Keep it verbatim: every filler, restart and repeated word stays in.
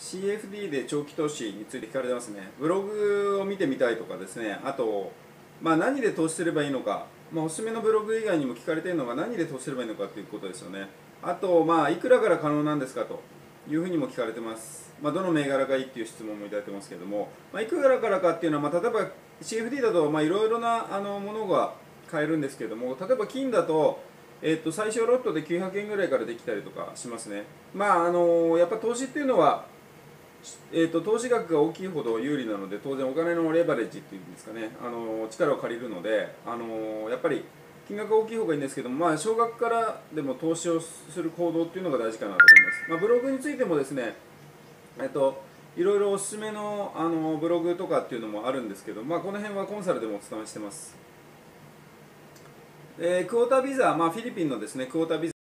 シーエフディー で長期投資について聞かれてますね。ブログを見てみたいとかですね、あと、まあ、何で投資すればいいのか、まあ、おすすめのブログ以外にも聞かれているのが何で投資すればいいのかということですよね。あと、まあ、いくらから可能なんですかというふうにも聞かれてます。まあ、どの銘柄がいいっていう質問もいただいてますけども、まあ、いくらからかっていうのは、まあ、例えば シーエフディー だといろいろなあのものが買えるんですけども、例えば金だと、えー、と最小ロットできゅうひゃくえんぐらいからできたりとかしますね。まああのやっぱ投資っていうのは、えー、と投資額が大きいほど有利なので、当然お金のレバレッジっていうんですかね、あの力を借りるので、あのやっぱり金額が大きい方がいいんですけども、まあ、少額からでも投資をする行動っていうのが大事かなと思います。まあ、ブログについてもですね、えっといろいろおすすめの、あのブログとかっていうのもあるんですけど、まあ、この辺はコンサルでもお伝えしてます。えークォータービザ、まあ、フィリピンのですねクォータービザ